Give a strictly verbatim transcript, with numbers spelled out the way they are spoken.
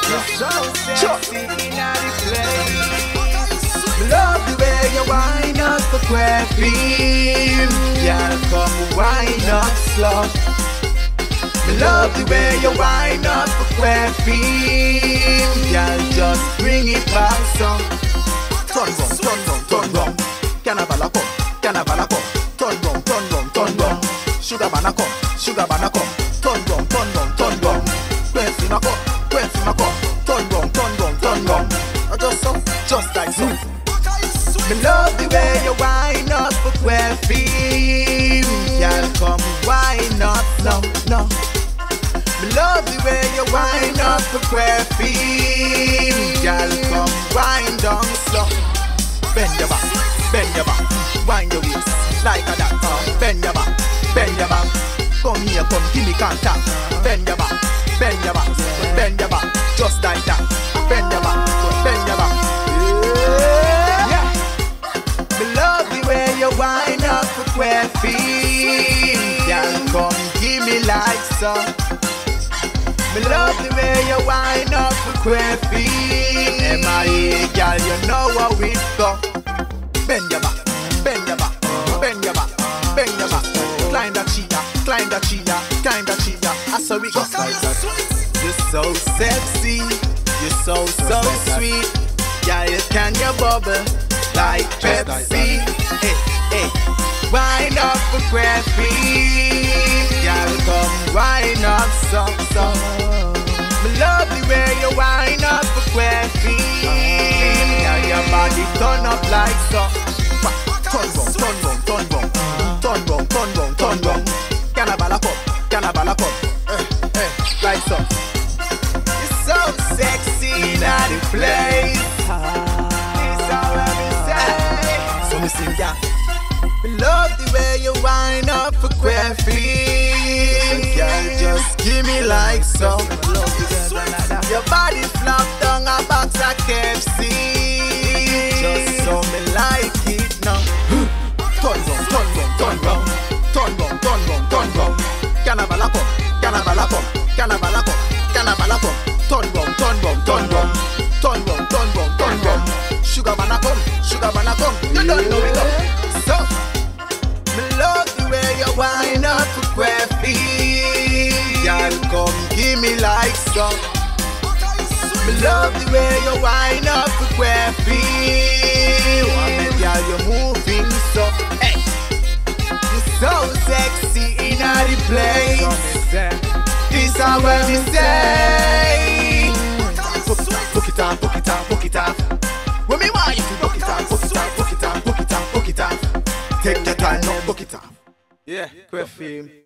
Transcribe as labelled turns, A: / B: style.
A: so sexy in the place. Love the way you wind up for quaffine. Girl, come wind up slow. Love the way you wind up for quaffine. Girl, just bring it back some. Turn round, turn round, turn round. Carnival come, carnival come. Turn round, turn round, turn round. Sugar banana come, sugar banana come. Turn round, turn round, turn round. Quaffine a come, quaffine a come. Turn round, turn round, turn round. Just so, just like so. Me love the way you wind up for quaffine. Girl, come wind up, no, no. Me love the way you wind up for quaffine. Girl, come wind down slow. Bend your back, bend your back, wind your waist like a that. Uh, bend your back, bend your back. Come here, come give me contact. Bend your back, bend your back, bend your back, just like that. Bend your back, bend your back. Yeah. Me love the way you wind up for quaffine. Girl, come give me like some. Me love the way you wind up for quaffine. M I A, girl, you know how we go. Bend your back, bend your back, bend your back, bend your back. Climb that cheetah, climb that cheetah, climb that cheetah. I saw we go. You're so sexy, you're so so sweet. Yeah, you can you bubble like Pepsi. Hey, hey, wind up for quaffine. Girl, come wind up so so. Me love the way you wind up for quaffine. Girl, your body turn up like so. Turn round, turn round, turn round, turn round, turn round, turn round. Carnival a come, carnival a come. Eh, eh, like so. You're so sexy in the place. This all what me say. So me sing ya. Me love the way you wind up for quaffine. Girl, just give me like so. Your body flop down a box of K F C. Just so me like it now. Turn round, turn round, turn round. Turn round, turn round, turn round. Carnival a come, carnival a come, carnival a come, carnival a come. Turn round, turn round, turn round. Turn round, turn round, turn round. Sugar banana come, sugar banana come. You don't know it up. So, me love the way you wind up for quaffine. Girl, come give me like so. Me love the way you wind up for quaffine. Wanna girl, you moving so. Hey, you're so sexy in the place. This is what we say. Book it off, book it off, book it off. When me want you to book it off, book it off, book it off, book it off, book it off. Take your time, no book it off. Yeah, quaffine.